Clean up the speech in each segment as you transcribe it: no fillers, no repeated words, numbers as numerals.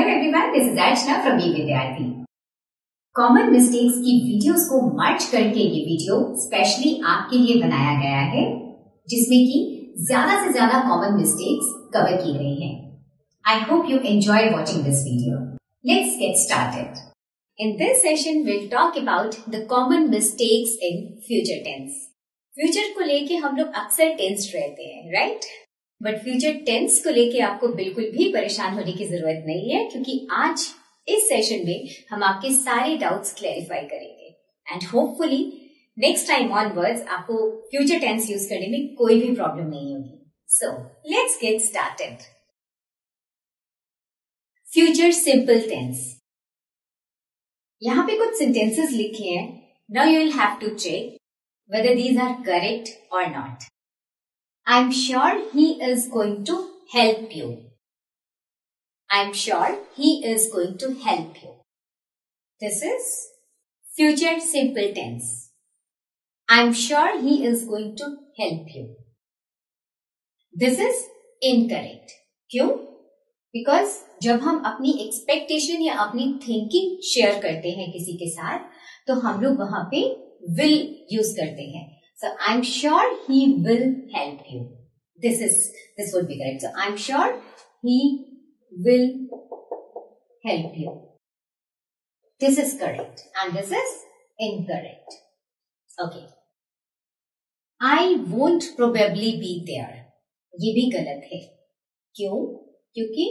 everyone, this is Archana from eVidyarthi. Common mistakes की videos को merge करके ये वीडियो स्पेशली आपके लिए बनाया गया है, जिसमें कि ज्यादा से ज्यादा कॉमन मिस्टेक्स कवर की गई हैं. I hope you enjoy watching this video. Let's get started. In this session, we'll talk about the common mistakes in future tense. Future को लेके हम लोग अक्सर टेंस रहते हैं, राइट? बट फ्यूचर टेंस को लेके आपको बिल्कुल भी परेशान होने की जरूरत नहीं है, क्योंकि आज इस सेशन में हम आपके सारे डाउट्स क्लैरिफाई करेंगे and hopefully next time onwards आपको फ्यूचर टेंस यूज करने में कोई भी प्रॉब्लम नहीं होगी. So let's get started. Future simple tense. यहाँ पे कुछ सेंटेंसेस लिखे हैं. Now you will have to check whether these are correct or not. I'm sure he is going to help you. I'm sure he is going to help you. This is future simple tense. I'm sure he is going to help you. This is incorrect. क्यों? Because जब हम अपनी expectation या अपनी thinking share करते हैं किसी के साथ, तो हम लोग वहां पे will use करते हैं. So I'm sure he will help you. This would be correct. So I'm sure he will help you. This is correct and this is incorrect. Okay. I won't probably be there. ये भी गलत है. क्यों? क्योंकि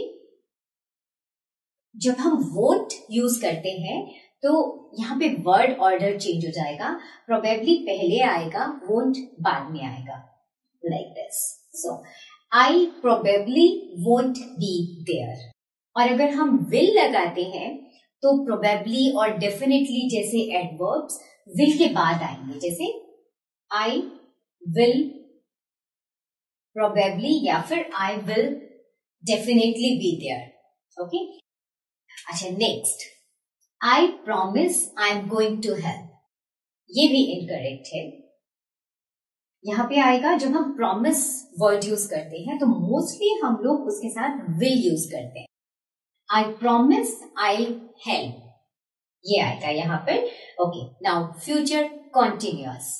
जब हम won't use करते हैं तो यहाँ पे वर्ड ऑर्डर चेंज हो जाएगा. प्रोबेबली पहले आएगा, वोंट बाद में आएगा, like this. So I probably won't be there. और अगर हम विल लगाते हैं तो प्रोबेबली और डेफिनेटली जैसे एडवर्ब्स विल के बाद आएंगे, जैसे आई विल प्रोबेबली या फिर I will definitely be there. Okay. अच्छा, next, I promise I'm going to help. ये भी इनकरेक्ट है. यहाँ पे आएगा जब हम promise वर्ड यूज करते हैं तो मोस्टली हम लोग उसके साथ will यूज करते हैं. I promise I'll help. ये आएगा यहाँ पर. Okay. Now future continuous.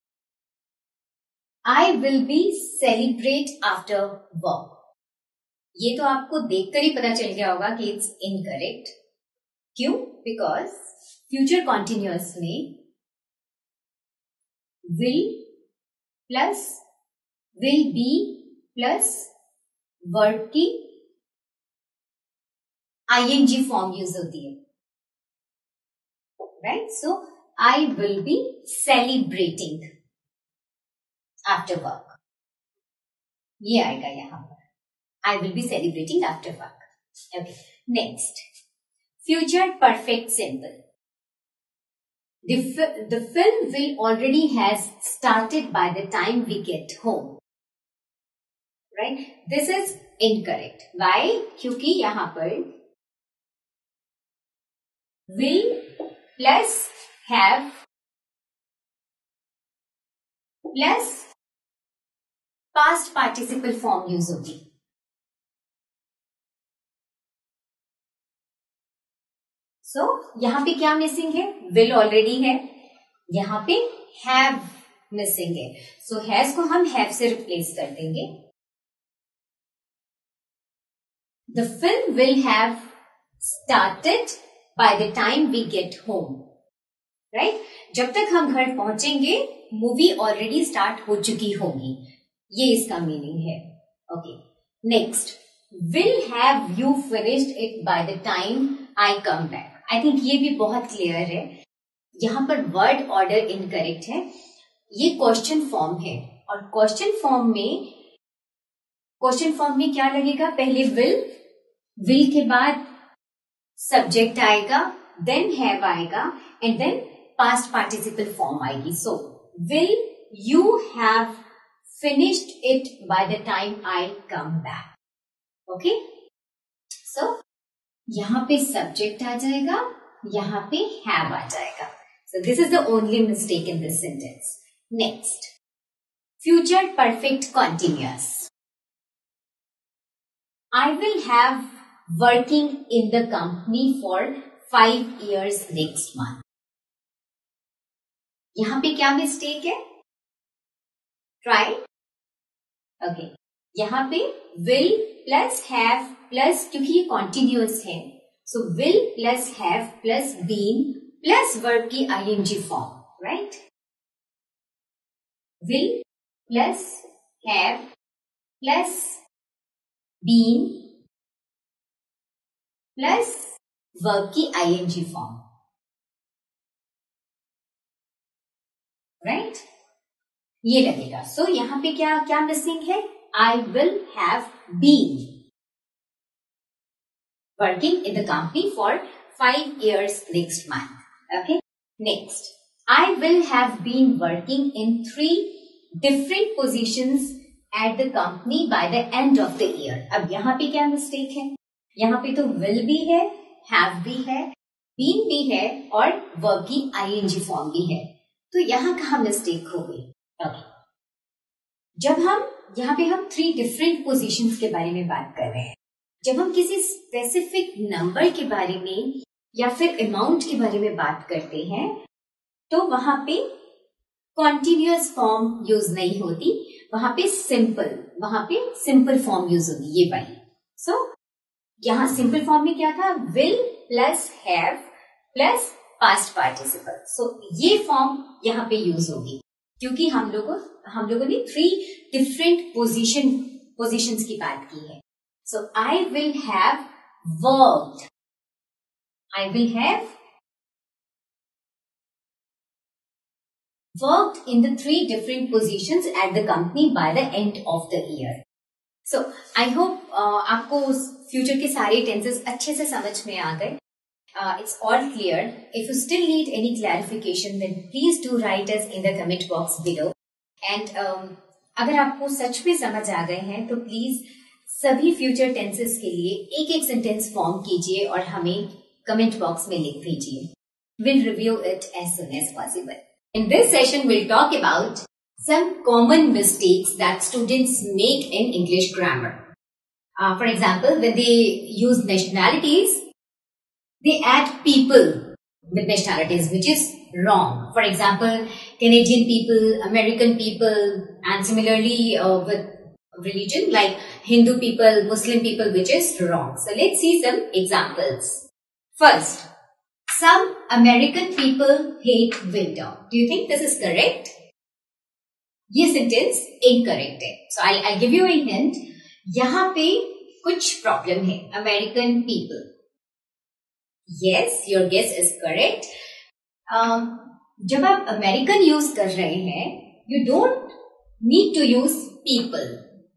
I will be celebrate after work. ये तो आपको देखकर ही पता चल गया होगा कि इट्स इनकरेक्ट. क्यों? बिकॉज फ्यूचर कॉन्टिन्यूअस में will plus will be plus verb की आईएनजी फॉर्म यूज होती है, right? So I will be celebrating after work. ये आएगा यहां पर. I will be celebrating after work. Okay. Next, future perfect simple. The film will already has started by the time we get home. Right? This is incorrect. Why? क्योंकि यहाँ पर will plus have plus past participle form use होगी. So, यहाँ पे क्या missing है? will already है. यहाँ पे have मिसिंग है. So, has को हम have से रिप्लेस कर देंगे. The film will have started by the time we get home. Right? जब तक हम घर पहुंचेंगे मूवी ऑलरेडी स्टार्ट हो चुकी होगी. ये इसका मीनिंग है. Okay. Next, will have you finished it by the time I come back. I think ये भी बहुत क्लियर है. यहाँ पर वर्ड ऑर्डर इनकरेक्ट है. ये क्वेश्चन फॉर्म है और क्वेश्चन फॉर्म में क्या लगेगा? पहले विल के बाद सब्जेक्ट आएगा, देन हैव आएगा and then past participle form आएगी. So will you have finished it by the time I come back. Okay. So यहाँ पे सब्जेक्ट आ जाएगा, यहाँ पे हैव आ जाएगा. So this is the only mistake in this sentence. Next, future perfect continuous. I will have working in the company for 5 years next month. यहां पे क्या mistake है? ट्राई. ओके, यहां पे will प्लस have प्लस, क्योंकि ये continuous है, so will plus have plus been plus verb की ing फॉर्म, right? will plus have plus been plus verb की ing फॉर्म, राइट? ये लगेगा. सो यहां पे क्या क्या मिसिंग है? I will have been working in the company for 5 years next month. Okay. Next, I will have been working in 3 different positions at the company by the end of the year. अब यहाँ पे क्या mistake है? यहाँ पे तो will भी है, have भी है, been भी है और verb की ing फॉर्म भी है. तो यहाँ कहाँ मिस्टेक हो गई? Okay. जब हम यहाँ पे हम 3 डिफरेंट पोजीशंस के बारे में बात कर रहे हैं, जब हम किसी स्पेसिफिक नंबर के बारे में या फिर अमाउंट के बारे में बात करते हैं, तो वहां पे कॉन्टिन्यूअस फॉर्म यूज नहीं होती, वहां पे सिंपल फॉर्म यूज होगी, ये वाली. सो यहाँ सिंपल फॉर्म में क्या था? Will plus have plus past participle. So ये फॉर्म यहाँ पे यूज होगी क्योंकि हम लोगों ने 3 डिफरेंट पोजीशंस की बात की है. So I will have worked, I will have worked in the 3 different positions at the company by the end of the year. So, I hope आपको फ्यूचर के सारे टेंसेस अच्छे से समझ में आ गए. It's all clear. If you still need any clarification, then please do write us in the comment box below. And अगर आपको सच में समझ आ गए हैं, तो प्लीज सभी फ्यूचर टेंसेस के लिए एक सेंटेंस फॉर्म कीजिए और हमें कमेंट बॉक्स में लिख दीजिए. We'll review it as soon as possible. In this session, we'll talk about some common mistakes that students make in English grammar. For example, when they use nationalities, they add people with nationalities, which is wrong. For example, Canadian people, American people, and similarly with religion like Hindu people, Muslim people, which is wrong. So let's see some examples. First, some American people hate winter. Do you think this is correct? ये sentence incorrect है. So I'll give you a hint. यहाँ पे कुछ problem है. American people. Yes, your guess is correct. जब आप American use कर रहे हैं, you don't need to use people.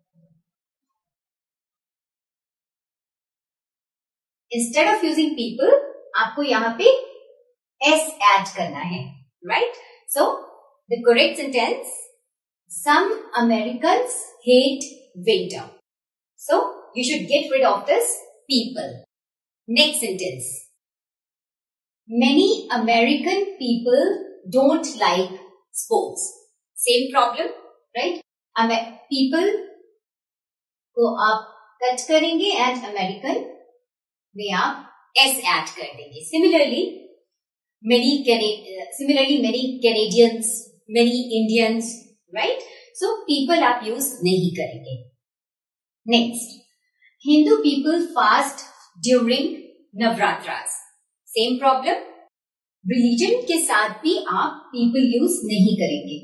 Instead of using people, आपको यहाँ पे s add करना है, right? So the correct sentence: some Americans hate winter. So you should get rid of this people. Next sentence: many American people don't like sports. Same problem, right? People को आप cut करेंगे and American में आप s add कर देंगे. Similarly, many Canadians, many Indians, right? So people आप use नहीं करेंगे. Next, Hindu people fast during Navratras. Same problem. Religion के साथ भी आप people use नहीं करेंगे.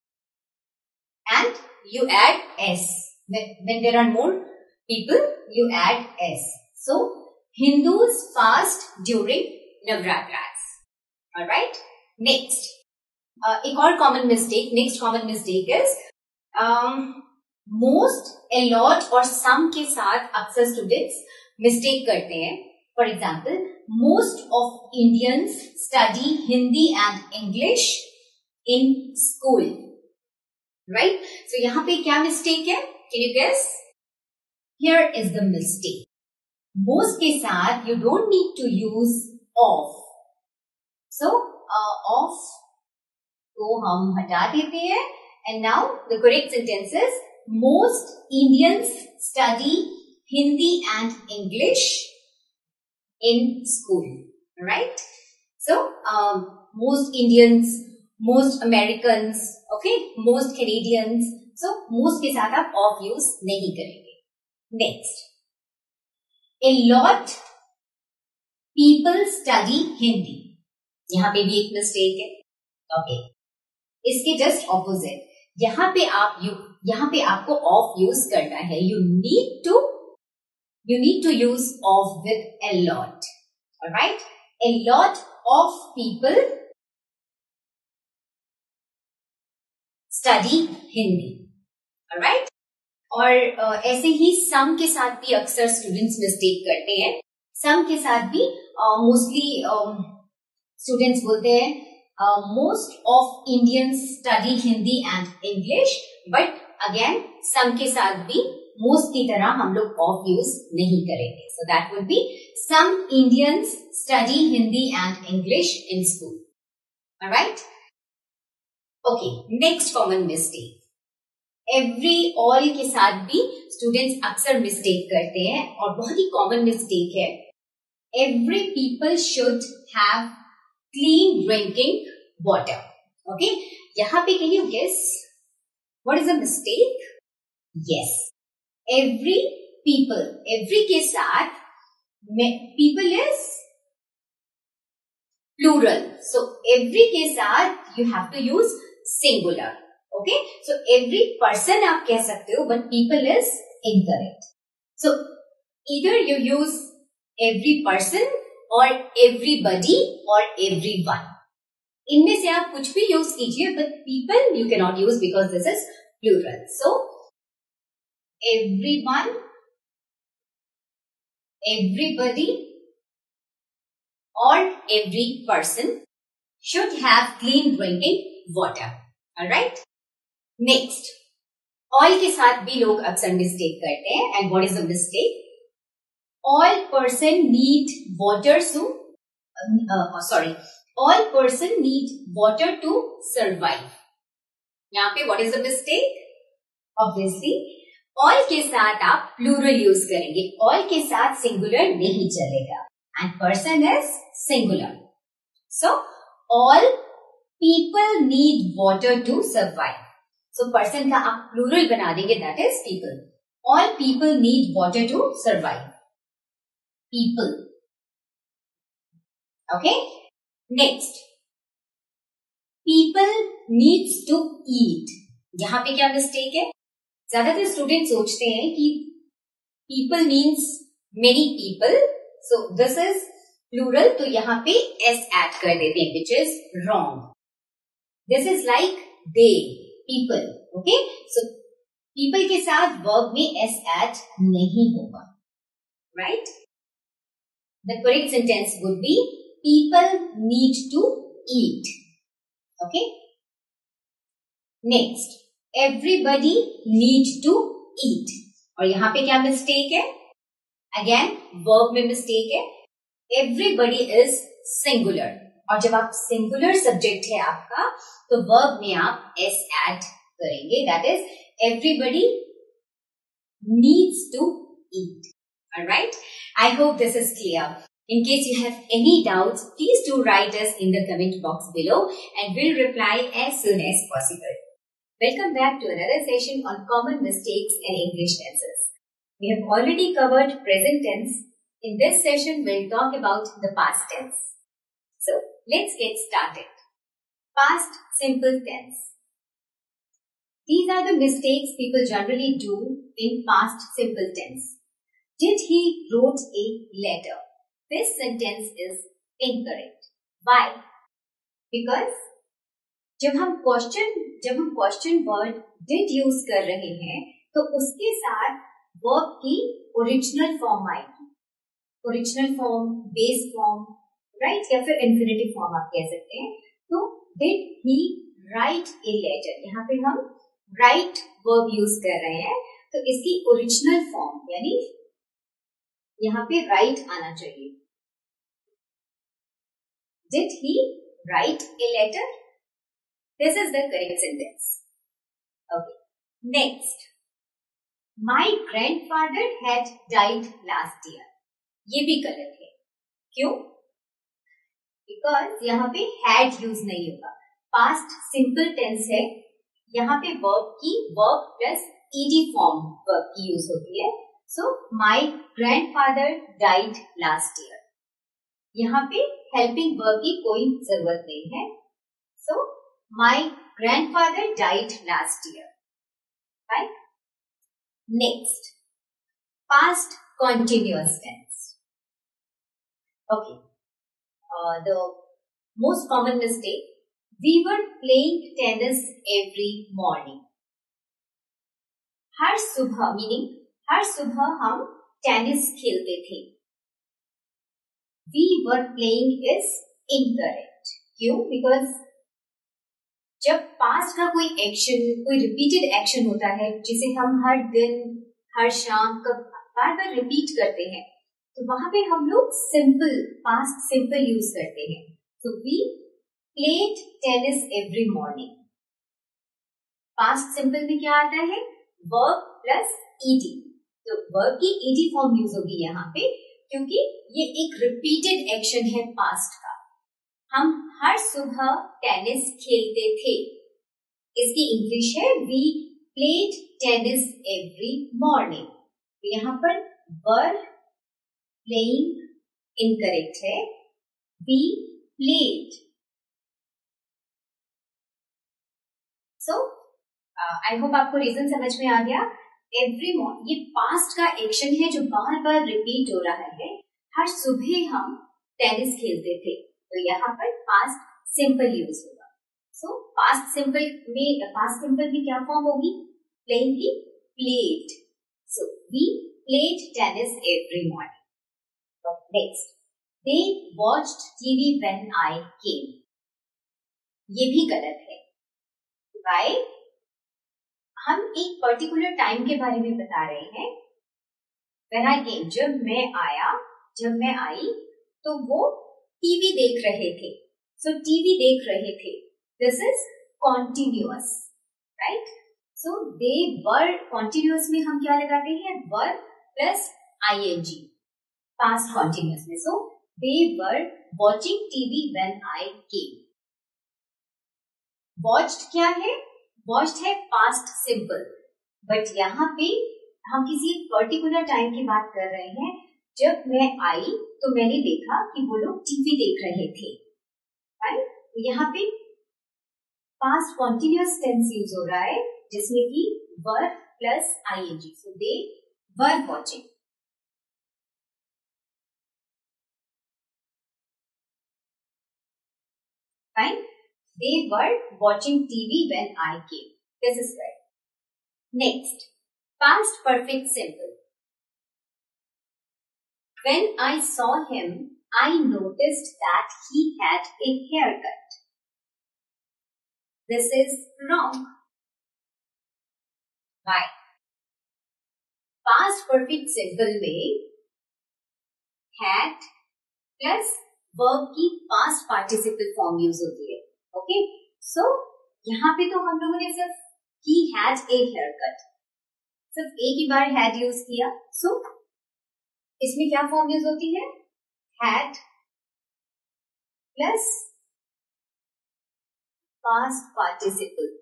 And you add s. When there are more people, you add s. So Hindus fast during Navratras. Alright. Next, एक और common mistake. Next common mistake is most, a lot और some के साथ अक्सर students mistake करते हैं. For example, most of Indians study Hindi and English in school. Right? So यहाँ पे क्या mistake है? Can you guess? Here is the mistake. Most के साथ you don't need to use of. So of को हम हटा देते हैं. And now the correct sentence is most Indians study Hindi and English in school, right? So, most Indians, most Americans, okay, most Canadians, so most के साथ आप of use नहीं करेंगे. Next, a lot people study Hindi. यहाँ पे भी एक mistake है. Okay, इसके just opposite. यहाँ पे आपको of use करना है. You need to use of with a lot. Alright? A lot of people study Hindi. Alright? और ऐसे ही some के साथ भी अक्सर students mistake करते हैं. some के साथ भी mostly students बोलते हैं most of Indians study Hindi and English, but again some के साथ भी most की तरह हम लोग of use नहीं करेंगे. So that would be some Indians study Hindi and English in school. Alright? Okay, next common mistake. Every, all के साथ भी students अक्सर mistake करते हैं और बहुत ही common mistake है. Every people should have clean drinking water. Okay? यहाँ पे can you guess what is the mistake? Yes. Every people, every के साथ people is plural. So every के साथ you have to use singular. Okay? So every person आप कह सकते हो, but people is incorrect. So either you use every person or everybody or everyone. इनमें से आप कुछ भी use कीजिए, but people you cannot use because this is plural. So everyone, everybody or every person should have clean drinking water. Alright? Next, all के साथ भी लोग अक्सर mistake करते हैं. And what is the mistake? All person need water all person need water to survive. यहाँ पे what is the mistake? Obviously, all के साथ आप plural use करेंगे. all के साथ singular नहीं चलेगा. And person is singular. So, all people need water to survive. So, person का आप plural बना देंगे, that is people. All people need water to survive. People. Okay? Next. People needs to eat. यहाँ पे क्या mistake है? ज़्यादातर students सोचते हैं कि people means many people. So, this is plural. तो यहाँ पे s add कर देते हैं, which is wrong. This is like they, people. Okay? So, people के साथ verb में s add नहीं होगा. Right? The correct sentence would be people need to eat. Okay? Next, everybody needs to eat. और यहाँ पे क्या mistake है? Again, verb में mistake है. Everybody is singular. और जब आप singular subject है आपका, तो verb में आप s add करेंगे. That is, everybody needs to eat. Alright? I hope this is clear. In case you have any doubts, please do write us in the comment box below and we'll reply as soon as possible. Welcome back to another session on common mistakes in English tenses. We have already covered present tense. In this session, we'll talk about the past tense. So, let's get started. Past simple tense. These are the mistakes people generally do in past simple tense. Did he wrote a letter? This sentence is incorrect. Why? Because जब हम question word did use कर रहे हैं, तो उसके साथ verb की original form आएगी. Original form, base form, right, या फिर इंफिनिटिव फॉर्म आप कह सकते हैं. तो did he write a letter? यहाँ पे हम write वर्ब यूज कर रहे हैं, तो इसकी ओरिजिनल फॉर्म यानी यहाँ पे write आना चाहिए. Did he write a letter? This is the correct sentence. Okay. Next. My grandfather had died last year. ये भी गलत है. क्यों? बिकॉज यहाँ पे हैड यूज नहीं होगा, पास्ट सिंपल टेंस है, यहाँ पे वर्ब की verb plus ED form verb की यूज होती है. So my grandfather died last year. यहाँ पे हेल्पिंग वर्ब की कोई जरूरत नहीं है. So my grandfather died last year. Right. Next, past continuous tense. Okay. The most common mistake, we were playing tennis every morning. हर सुबह, मीनिंग हर सुबह हम टेनिस खेलते थे. We were playing is incorrect. क्यों? Because जब पास्ट का कोई एक्शन, कोई रिपीटेड एक्शन होता है जिसे हम हर दिन, हर शाम बार बार रिपीट करते हैं, तो वहां पे हम लोग सिंपल, पास्ट सिंपल यूज करते हैं. तो we played tennis every morning. Past simple में क्या आता है? Verb plus ED. तो वर्ब की ईडी फॉर्म यूज होगी यहाँ पे, क्योंकि ये एक रिपीटेड एक्शन है पास्ट का. हम हर सुबह टेनिस खेलते थे. इसकी इंग्लिश है we played tennis every morning. यहाँ पर वर प्लेइंग इनकरेक्ट है, we played. So I hope आपको रीजन समझ में आ गया. एवरी मॉर्निंग ये पास्ट का एक्शन है जो बार बार रिपीट हो रहा है. हर सुबह हम टेनिस खेलते थे, तो यहाँ पर पास्ट सिंपल यूज होगा. सो पास्ट सिंपल में क्या फॉर्म होगी? प्लेइंग की played. So we played tennis every morning. Next, they watched TV when I came. ये भी गलत है. Why? हम एक पर्टिकुलर टाइम के बारे में बता रहे हैं. When I came, जब मैं आई, तो वो टीवी देख रहे थे. So टीवी देख रहे थे. This is continuous, right? So they were continuous में हम क्या लगाते हैं? were plus ing, past continuous में. So they were watching TV when I came. Watched क्या है? Watched है past simple, but यहाँ पे हम किसी पर्टिकुलर टाइम की बात कर रहे हैं. जब मैं आई तो मैंने देखा कि वो लोग टीवी देख रहे थे. राइट. तो यहाँ पे पास्ट कॉन्टिन्यूअस टेंस यूज हो रहा है, जिसमें कि were plus ing. So they were watching. Fine. They were watching TV when I came. This is right. Next, past perfect simple. When I saw him, I noticed that he had a hair cut. This is wrong. Why? Past perfect simple में had plus verb की past participle form use होती है. Okay. So यहाँ पे तो हम लोगों ने सिर्फ he had a haircut, सिर्फ एक ही बार had यूज किया. सो इसमें क्या फॉर्म यूज होती है? had plus past participle.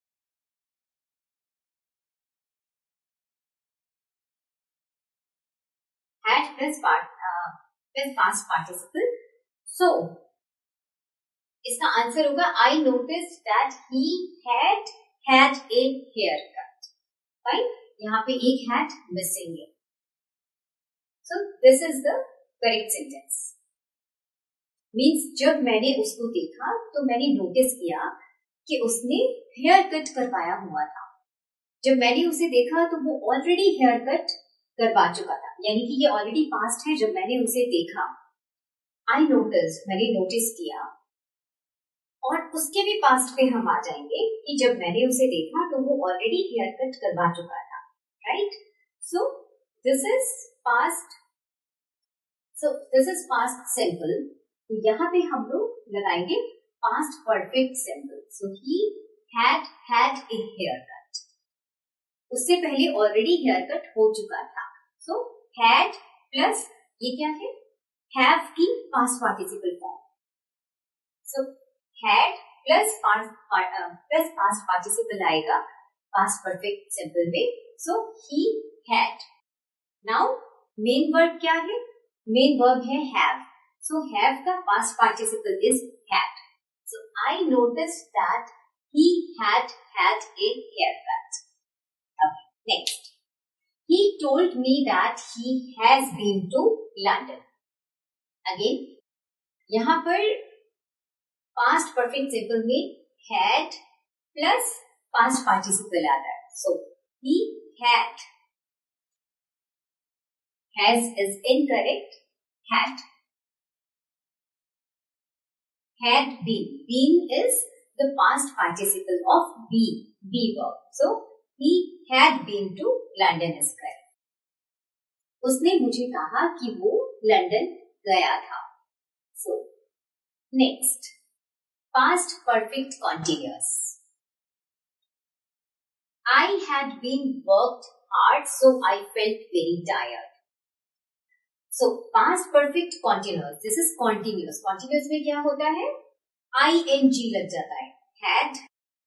had plus past participle. So इसका आंसर होगा I noticed that he had a haircut. Fine. यहाँ पे एक had missing है. So this is the correct sentence. Means जब मैंने उसको देखा तो मैंने नोटिस किया कि उसने हेयर कट करवाया हुआ था. जब मैंने उसे देखा तो वो ऑलरेडी हेयर कट करवा चुका था, यानी कि ये ऑलरेडी पास्ट है. जब मैंने उसे देखा, आई नोटिस, मैंने नोटिस किया. और उसके भी पास्ट पे हम आ जाएंगे कि जब मैंने उसे देखा तो वो ऑलरेडी हेयर कट करवा चुका था. Right. So this is past. So this is past simple. तो यहाँ पे हम लोग लगाएंगे past perfect simple. So he had a hair cut. उससे पहले ऑलरेडी हेयर कट हो चुका था. सो हैड प्लस ये क्या है? have की past participle form. So had plus past participle आएगा past perfect simple में. So he had. Now main verb क्या है? Main verb है have. So have का past participle is had. So I noticed that he had a haircut. Okay, next. He told me that he has been to London. Again, यहाँ पर past perfect simple में had plus past participle आता है. So he had. Has is incorrect. Had been. Been is the past participle of be verb. So he had been to London is correct. उसने मुझे कहा कि वो London गया था. So next, past perfect continuous. I had been worked hard, so I felt very tired. So past perfect continuous. This is continuous. Continuous में क्या होता है? ing लग जाता है. Had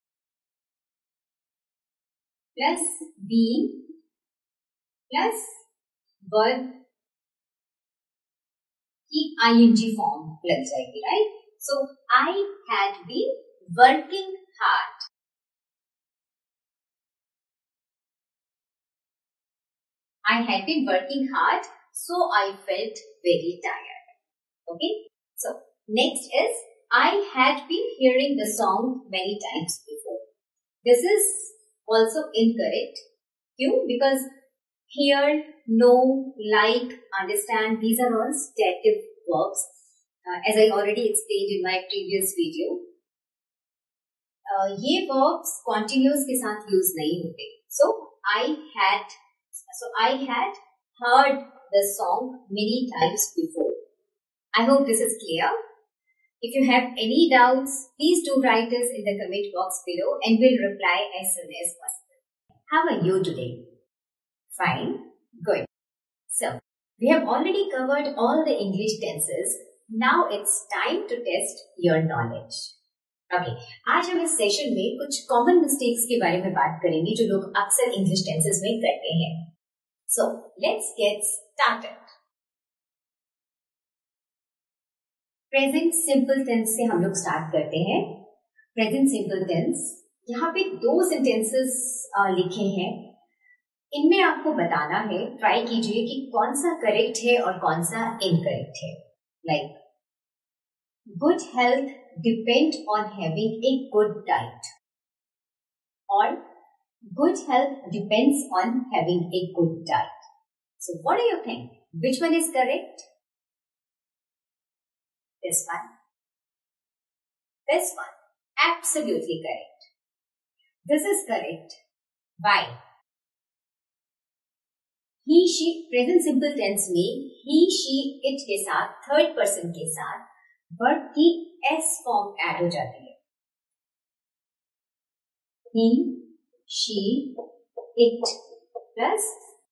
plus been plus verb की ing form लग जाएगी, right? So I had been working hard. I had been working hard, so I felt very tired. Okay. So next is I had been hearing the song many times before. This is also incorrect. Why? Because hear, know, like, understand, these are all stative verbs. As I already explained in my previous video. ये verbs continuous के साथ use नहीं होते. So I had heard the song many times before. I hope this is clear. If you have any doubts, please do write us in the comment box below and we'll reply as soon as possible. How are you today? Fine? Good. So, we have already covered all the English tenses. Now it's time to test your knowledge. Okay, आज हम इस session में कुछ common mistakes के बारे में बात करेंगे जो लोग अक्सर इंग्लिश टेंसेस में करते हैं. So, let's get started. Present simple tense से हम लोग स्टार्ट करते हैं. प्रेजेंट सिंपल टेंस, यहाँ पे 2 सेंटेंसेस लिखे हैं. इनमें आपको बताना है, ट्राई कीजिए कि कौन सा करेक्ट है और कौन सा इनकरेक्ट है. Like good health depend on having a good diet और good health depends on having a good diet. So what do you think? Which one is correct? This one. This one. Absolutely correct. This is correct. Why? He, she, present simple tense में he, she, it के साथ third person के साथ verb की s form add हो जाती है. He, she, it plus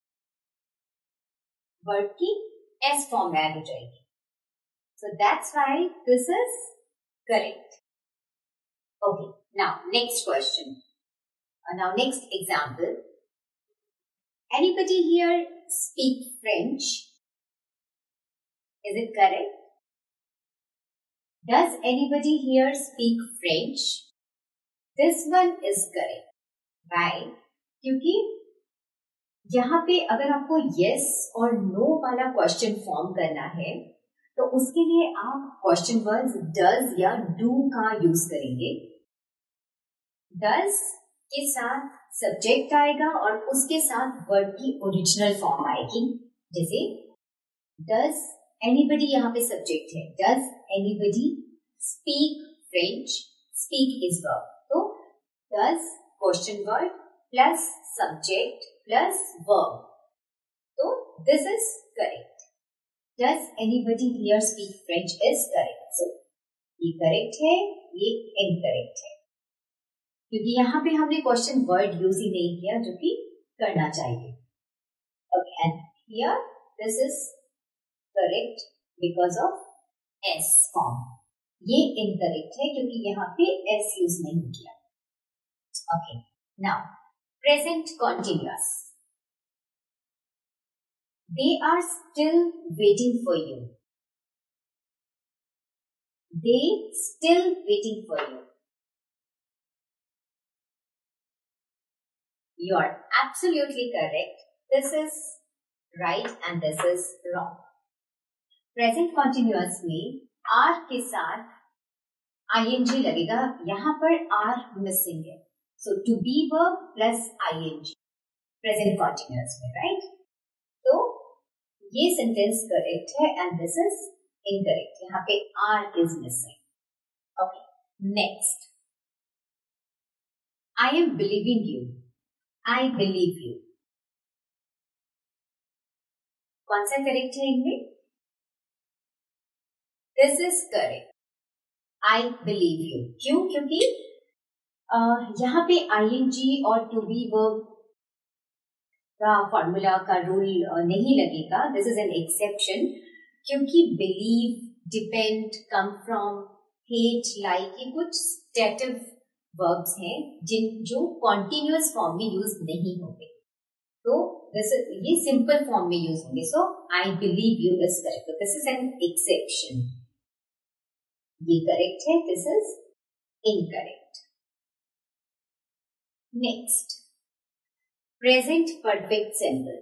verb की s form add हो जाएगी. So that's why this is correct. Okay. Now next question. Now next example. Anybody here speak French? Is it correct? Does anybody here speak French? This one is correct. Why? क्योंकि यहाँ पे अगर आपको yes और no वाला question form करना है तो उसके लिए आप क्वेश्चन वर्ड्स does या do का यूज करेंगे. does के साथ सब्जेक्ट आएगा और उसके साथ वर्ड की ओरिजिनल फॉर्म आएगी. जैसे does anybody यहाँ पे सब्जेक्ट है. does anybody speak French? speak is verb. तो does question word plus subject plus verb. तो this is correct. Does anybody here speak French is correct. So ये correct है, ये इनकरेक्ट है क्योंकि यहाँ पे हमने क्वेश्चन वर्ड यूज ही नहीं किया जो कि करना चाहिए. Okay, and here this is correct because of S form. ये इनकरेक्ट है क्योंकि यहाँ पे एस यूज नहीं किया। Okay, now present continuous. They are still waiting for you. They still waiting for you. You are absolutely correct. This is right and this is wrong. Present continuous में are के साथ ing लगेगा, यहाँ पर are missing है, so to be verb plus ing present continuous में, right? तो ये sentence correct है and this is incorrect. यहाँ पे are is missing. Okay, next. I am believing you. I believe you. कौन सा करेक्ट है इनमें? This is correct. I believe you. क्यों? क्योंकि यहाँ पे ing और to be verb का फॉर्मूला का रूल नहीं लगेगा. This is an exception. क्योंकि believe, depend, come from, hate, like ये कुछ stative verbs हैं जो continuous form में यूज नहीं होंगे. तो ये सिंपल फॉर्म में यूज होंगे. So I believe you is correct. This is an exception. ये करेक्ट है, this is incorrect. Next, present perfect simple.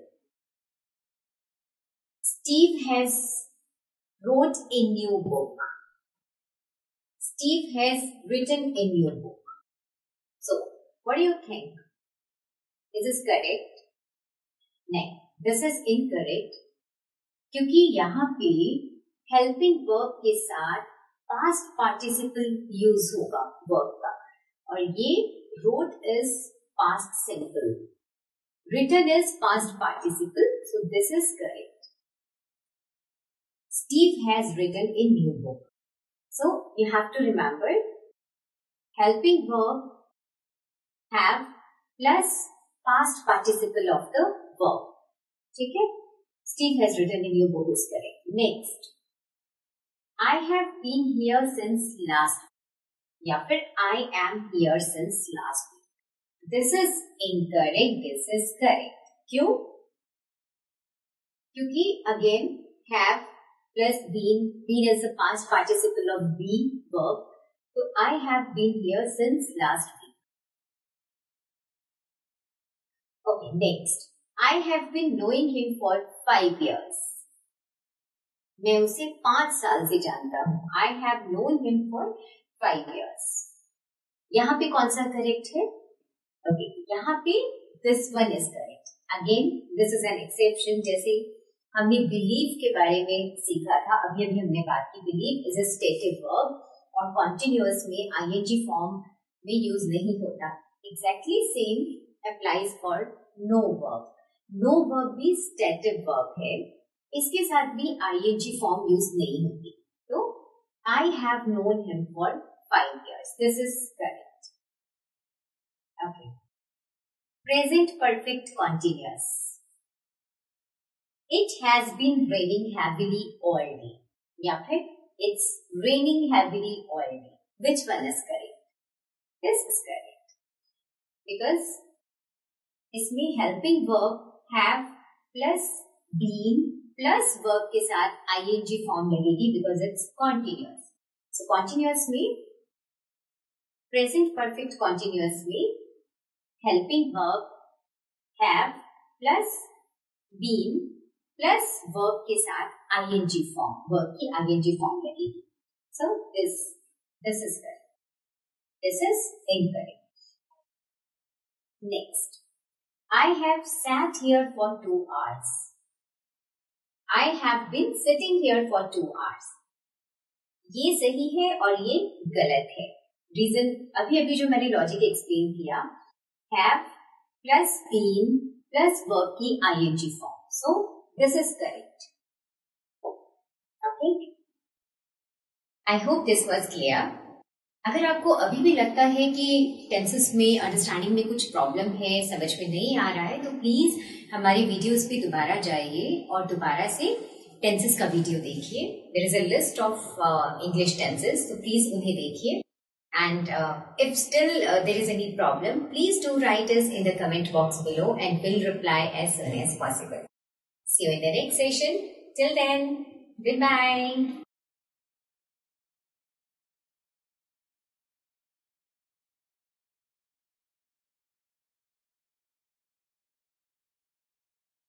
Steve has wrote a new book. Steve has written a new book. So, what do you think? Is this correct? नहीं, this is incorrect. क्योंकि यहाँ पे helping verb के साथ past participle use होगा verb का, और ये wrote is past simple, written is past participle, so this is correct. Steve has written a new book. So you have to remember helping verb have plus past participle of the verb. ठीक है? Steve has written a new book is correct. Next, I have been here since last week. या फिर I am here since last week. This is incorrect. This is correct. क्यों? क्योंकि again have plus been is a past participle of being verb. So I have been here since last week. Okay, next. I have been knowing him for 5 years. मैं उसे 5 साल से जानता हूँ. I have known him for 5 years. यहाँ पे कौन सा करेक्ट है? Okay, यहाँ पे this one is correct. Again, this is an exception. जैसे हमने believe के बारे में सीखा था, अभी हमने बात की. Believe is a stative verb और continuous में ing form में यूज नहीं होता. Exactly same applies for no verb. No verb भी stative verb है, इसके साथ भी ing form यूज नहीं होती. तो I have known him for 5 years. This is correct. Okay. Present perfect continuous. It has been raining heavily all day. या फिर it's raining heavily all day. Which one is correct? This is correct. Because इसमें helping verb have plus been plus verb के साथ ing form लगेगी because it's continuous. So continuous में present perfect continuous में helping verb have plus been plus verb के साथ ing form, verb की ing form लगेगी. So this is correct. This is incorrect. Next. I have sat here for 2 hours. I have been sitting here for 2 hours. ये सही है और ये गलत है. रीजन अभी जो मैंने लॉजिक एक्सप्लेन किया, have plus been plus verb की ing form. So this is correct. Okay. I hope this was clear. अगर आपको अभी भी लगता है कि टेंसेस में अंडरस्टैंडिंग में कुछ प्रॉब्लम है, समझ में नहीं आ रहा है, तो प्लीज हमारी वीडियोस पे दोबारा जाइए और दोबारा से टेंसेस का वीडियो देखिए. There is a list of English tenses, तो प्लीज उन्हें देखिए. And if still there is any problem, please do write us in the comment box below and we'll reply as soon as possible. See you in the next session. Till then, goodbye.